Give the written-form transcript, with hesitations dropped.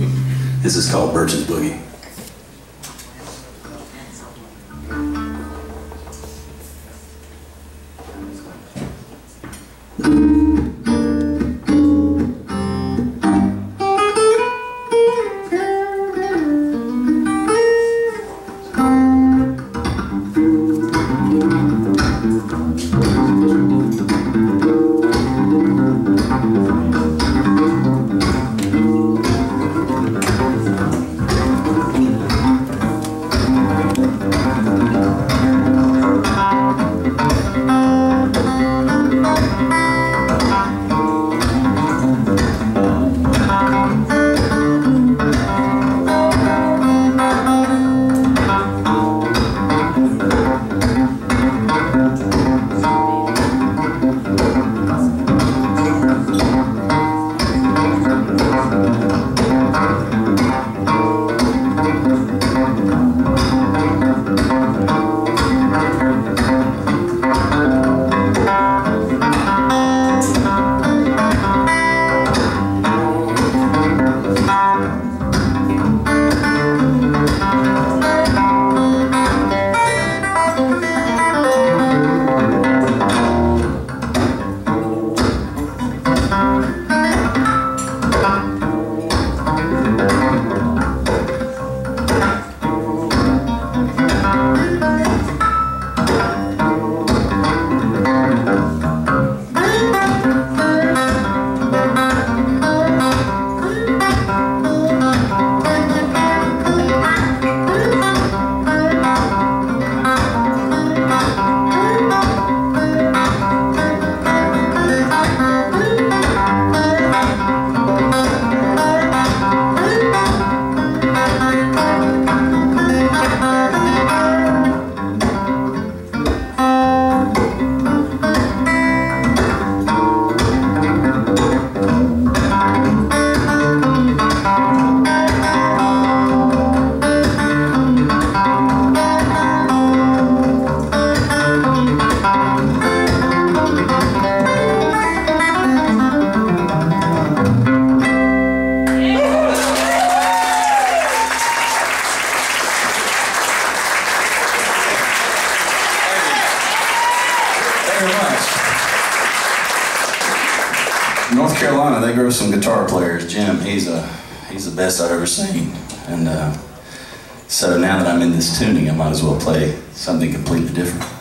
This is called Burch's Boogie. North Carolina, they grow some guitar players. Jim, he's the best I've ever seen. And so now that I'm in this tuning, I might as well play something completely different.